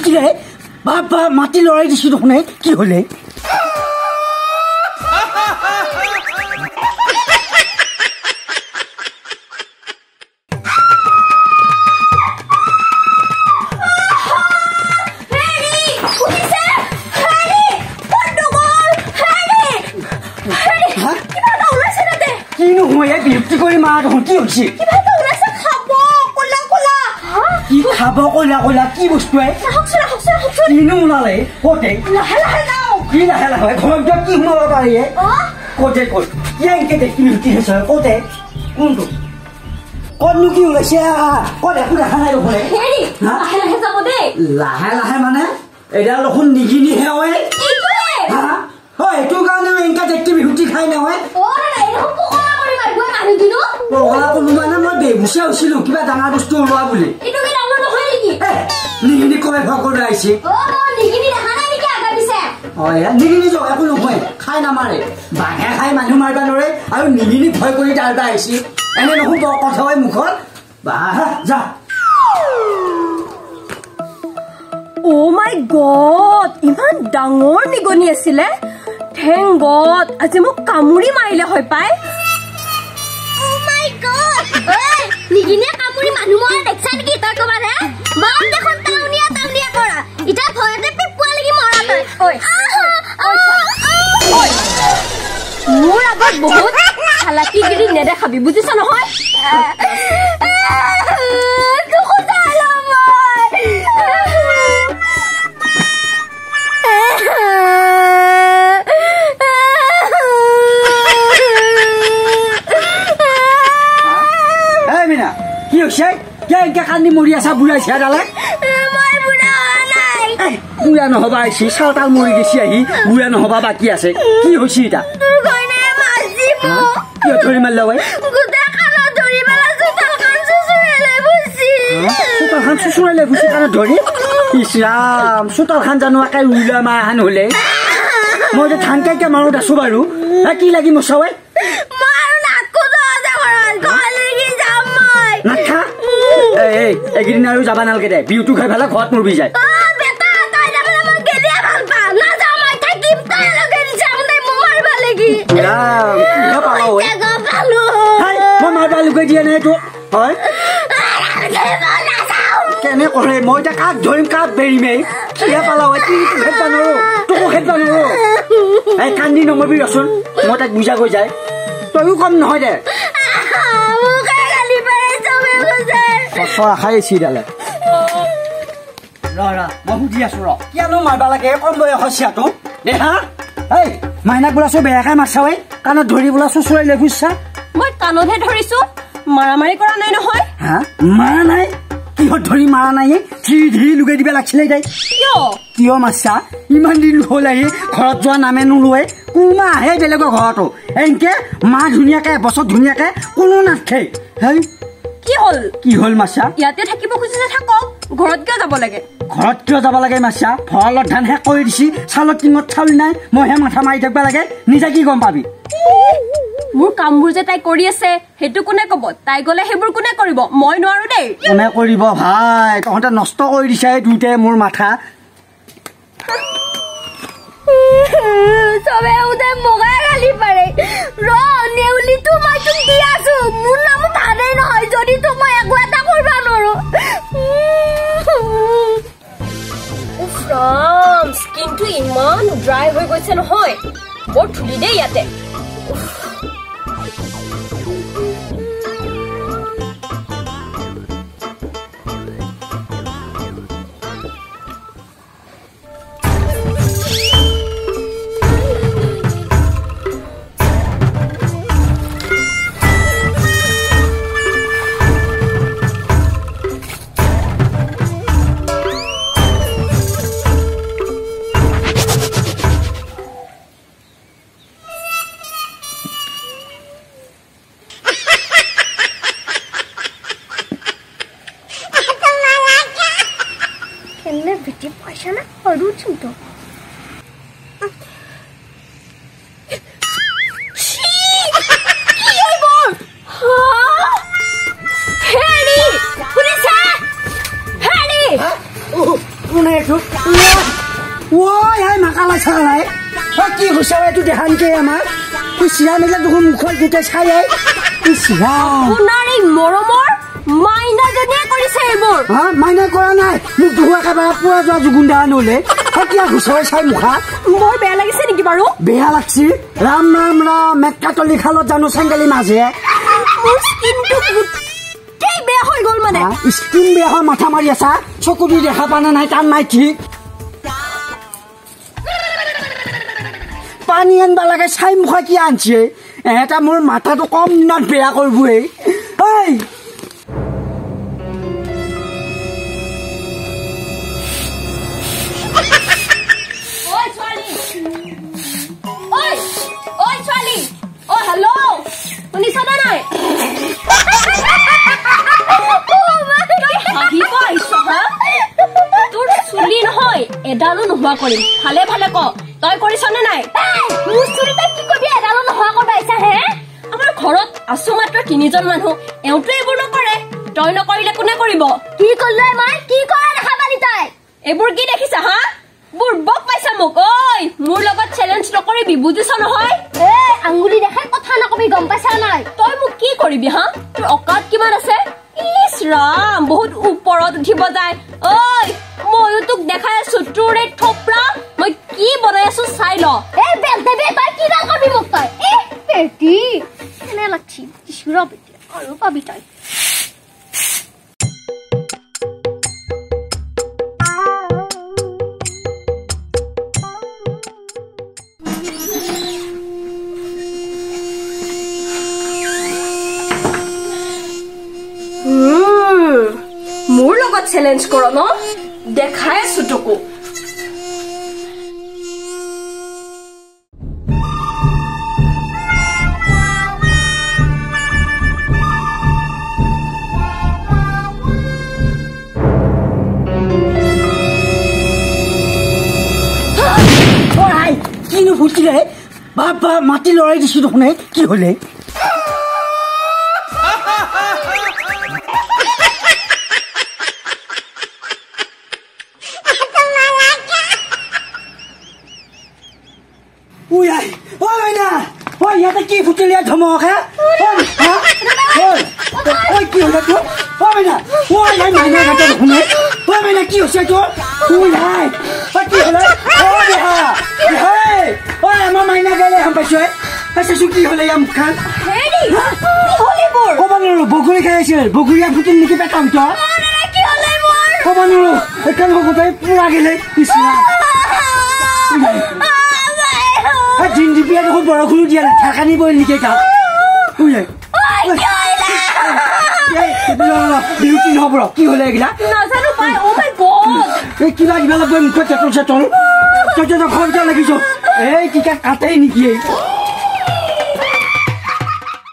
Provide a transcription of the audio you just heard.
रे बाबा माटी लड़ाई दिसु देखुन की होले বিৰক্তি কৰি মাৰ কি হৈছে কিবা এটা ওলাইছে খাব কলা কলা কি খাব কলা কলা কি বস্তু আই হকছৰা কিনো ওলালে কোতে লাহে লাহে যাও কি লাহে লাহে ঘৰত কি সোমাব পাৰি কোতে কোত ইয়াকে দেখি কি হৈছে কোতে কোনটো কোননো কি ওলাইছে কোতে একো দেখা নাই ৰখলে হেৰি লাহে লাহে যাব দে লাহে লাহে মানে এডাল দেখোন নিগিনি হে হয় এইটোৱে হয় এইটো কাৰণে ইনকা দেখি বিহুতি খাই না হয় নাই ৰকো ওলা কোনোবানে মই বেহুচা হৈছিলো কিবা ডাঙৰ বস্তু ওলোৱা বুলি এইটো কি ডাঙৰ নহয় নেকি নিগিনি কবে ভয় কৰি আহিছে নিগিনি দেখা নাই নেকি আগা দিছে নিগিনি যাও একো নহয় খাই নামাৰে বাঘে খাই মানুহ মাৰিবা নোৱাৰে আৰু নিগিনি ভয় কৰি ডালবা আহিছে এনে নহ'ব কথা হয় মুখত বাহ যা Oh my god ইমান ডাঙৰ নিগনি আছিলে থেংক গড আজি মোক কামুৰি মাৰিলে হয় পাই নিগিনে কামুৰি মানুহ মই দেখছা নেকি তই কবাৰে মান দেখোন টাউনিয়া কৰা ইটা ভয়তে পিপুৱা লাগি মৰা তই ঐ মোৰ আগত বহুত হালাকিগিৰি নেদেখাবি বুজিছ নহয় क्या कानी मरी आसा बुढ़ा छेडाले बुढ़ा নহবা আইছি সালতাল মৰি গেছি আহি বুঢ়া নহবা বাকি আছে কি হইছি এটা কিয় ধৰি মাৰলা ভাই সুতালখান চুচুৰাইলে বুজি কাৰণে ধৰি ইছৰাম সুতালখান জানো আকাই উলা মাহান হলে মই যে ধান কাইকে মাৰো দাছো বাৰু কি লাগি মছাৱে একদিন আৰু যাবা নালগে দে বিউটো খাই ভালে ঘৰত মৰবি যায় মই মাৰবা লুকাই দিয়া নাই তো হয় কেনে কৰে মই এতিয়া কাক ধৰিম কাক বেৰিমেই কিয়া পালা হয় খেদবা নোৱাৰো তোকো খেদবা নোৱাৰো কান্দি নমৰবি ৰচোন মই তাক বুজা গৈ যায় তইও কম নহয় দে খাই চিৰালে ৰ মই সুধি আছো ৰ কিয়নো মাৰবা লাগে কম বয়স চিয়াটো দেখা এই মাইনাক বোলা চব বেয়া খাই মাৰছা হয় কাণত ধৰি বোলা চুচুৰাইলে বুজছা মই কাণতহে ধৰিছো মাৰামাৰি কৰা নাই নহয় মাৰা নাই কিহত ধৰি মাৰা নাই ধৰি লুকাই দিবা লাগিছিলে তাই কিয় মাৰছা ইমান দিন হ'ল আহি ঘৰত যোৱা নামে নোলোৱে কোনোবা আহে বেলেগৰ ঘৰতো এনেকে মা ধুনীয়াকে বছৰ ধুনীয়াকে কোনো নাথে হেই কি হল মাছা ইয়াতে থাকিব খুজিছে থাকক ঘৰত কিয় যাব লাগে ঘৰত কিয় যাব লাগে মাছা ভঁৰালত ধান শেষ কৰি দিছি চালত টিঙত চাউল নাই মইহে মাথা মাৰি থাকিব লাগে নিজে কি গম পাবি মোৰ কামবোৰ যে তাই কৰি আছে সেইটো কোনে কব তাই গলে সেইবোৰ কোনে কৰিব মই নোৱাৰো দেই কোনে কৰিব ভাই তহঁতে নষ্ট কৰি দিছে দুইটা মোৰ মাথা সবে উদে মগা গালি পাৰে ৰ নেউলিটো মই তোক দি আছো মোৰ নাম ভাদে নহয় যদি তো মই একো এটা কৰবা নোৱাৰো উফৰাম স্কিনটো ইমান ড্ৰাই হৈ গৈছে নহয় বৰ ধুলি দেই ইয়াতে গুচাও এইটো দেখান কে আমাৰ চিৰা মেলা দেখোন মুখত গোটেই চাই আপোনাৰ এই মৰমৰ মাইনাজনীয়ে কৰিছে এইবোৰ মাইনা কৰা নাই মোক ধোৱা একেবাৰে পুৰা যোৱা জুগুন্দা নলে কিয় গুচাই চাই মুখা বৰ বেয়া লাগিছে নেকি বাৰু বেয়া লাগছি ৰাম ৰাম ৰাম মেকাতলি খালত জানো চেংগালি মাজে মোৰ স্কিনটো গোটেই বেয়া হৈ গ'ল মানে স্কিন বেয়া হৈ মাথা মাৰি আছা চকু দি দেখা পানা নাই টান নাই ঠিক পানী আনবা লাগে চাই মুখা কি আনছে এটা মোৰ মাথাটো কম দিনত বেয়া কৰিবই এডালো নোহোৱা কৰিম ভালে ভালে ক তই কৰিছনে নাই মোৰ চুৰি তই কি কবি এডালো নোহোৱা কৰবা আহিছা হে আমাৰ ঘৰত আছো মাত্ৰ 3জন মানুহ এওঁটো এইবোৰ নকৰে তই নকৰিলে কোনে কৰিব কি কৰিলে মই কি কৰা দেখা পালি তই এইবোৰ কি দেখিছা হা বুৰ্বক পাইছা মোক ঐ মোৰ লগত চ্যালেঞ্জ নকৰিবি বুজিছ নহয় আঙ্গুলি দেখাই কথা নকবি গম পাইছা নাই তই মোক কি কৰিবি হা তোৰ অকাত কিমান আছে ইস ৰাম বহুত ওপৰত উঠিব যায় ঐ ময়ো তোক দেখাই আছো তোৰ এই থপৰা মই কি বনাই আছো চাই ল বেল দেবে তই কি দাল কৰিবি মোক তই পেটি এনে লাগছি কিশোৰা পেটি আৰু পাবি তই মোৰ লগত চ্যালেঞ্জ কৰ ন দেখাই আছো তোকো কিনো ফুটিলে বাবা মাটি লৰাই দিছো দেখোন কি হলে ইয়াতে কি ফুটিলে ধমক হে কি হলে তোৰ মাইনা ঘাটে শুনে মাইনা কি হৈছে তোৰ কি হলে আমাৰ মাইনা গেলে গম পাইছো কি হলে ইয়াৰ মুখখন ক'ব নোৱাৰো বগৰী খাই আছিল বগৰীয়া ফুটিল নেকি পেটাম তই ক'ব নোৱাৰো সেইকাৰণে গোটেই পুৰা গেলে জিন্দিপিয়া দেখোন বৰষুণো দিয়া নাই ঠাকানি পৰিল নেকি তাত বিৰতি নহব কি হলে এইগিলা কিবা কিবা লাগব মুখত চেতল চেতল তই ঘৰ লাগিছ এই টিকা কাটেই নেকি